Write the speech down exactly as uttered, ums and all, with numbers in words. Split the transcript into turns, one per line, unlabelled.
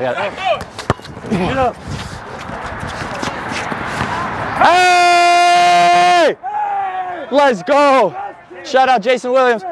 got it. Hey! Let's go! Shout out Jason Williams.